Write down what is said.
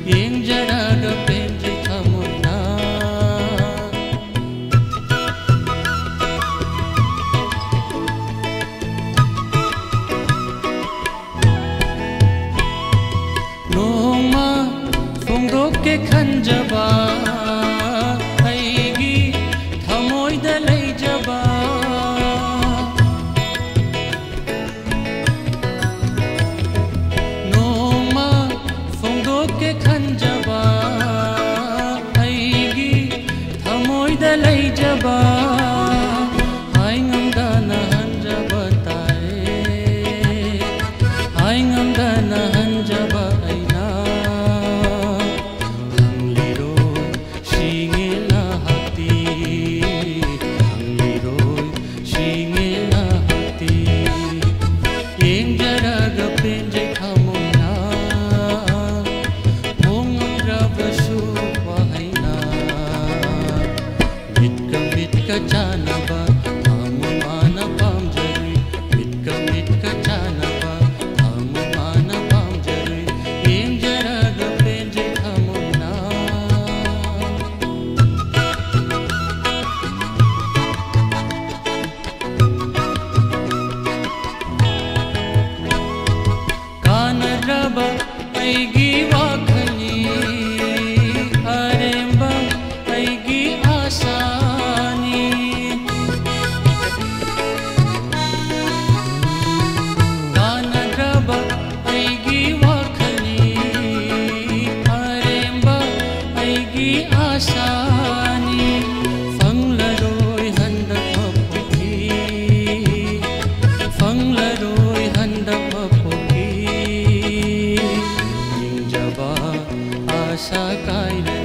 ꯌꯦꯡꯖꯔꯒ ꯄꯦꯟꯖꯩ ꯊꯃꯣꯏꯅ ꯅꯣꯡꯃ ꯐꯣꯡꯗꯣꯛꯀꯦ ꯈꯟꯖꯕ ꯑꯩꯒꯤ ꯊꯃꯣꯏꯗ ꯂꯩꯖꯕ ꯅꯣꯡꯃ ꯐꯣꯡꯗꯣꯛꯀꯦ ꯈꯟꯖꯕ ꯑꯩꯒꯤ ꯊꯃꯣꯏꯗ ꯂꯩꯖꯕ ꯍꯥꯏ ꯉꯝꯗꯅ ꯍꯟꯖꯕ ꯇꯥꯏ ꯍꯥꯏ ꯉꯝꯗꯅ ꯍꯟꯖꯕ ꯑꯩꯅ ꯍꯪꯂꯤꯔꯣꯏ ꯁꯤꯉꯦꯅ ꯍꯛꯇꯤ ꯍꯪꯂꯤꯔꯣꯏ ꯁꯤꯉꯦꯅ ꯍꯛꯇꯤ ꯌꯦꯡꯖꯔꯒ ꯄꯦꯟꯖꯩ ꯊꯃꯣꯏꯅ ꯍꯣꯡꯉꯝꯗ꯭ꯔꯕꯁꯨ ꯋꯥꯍꯩꯅ ꯃꯤꯠꯀ ꯆꯥꯟꯅꯕ ꯊꯃꯣꯏ ꯃꯥꯅ ꯄꯥꯝꯖꯔꯨꯏ ꯃꯤꯠꯀ ꯆꯥꯟꯅꯕ ꯊꯃꯣꯏ ꯃꯥꯅ ꯄꯥꯝꯖꯔꯨꯏ ꯌꯦꯡꯖꯔꯒ ꯄꯦꯟꯖꯩ ꯊꯃꯣꯏꯅ ꯀꯥꯟꯅꯗ꯭ꯔꯕ ꯑꯩꯒꯤ ꯋꯥꯈꯜꯅꯤ ꯑꯔꯦꯝꯕ ꯑꯩꯒꯤ आशानी कानद्रब ऐगी वाखनी अरेंबा ऐगी आशानी फंगलरोय हंदक मपोकी फंगलरोय हंदक मपोकी यिंजबा आशा कायरे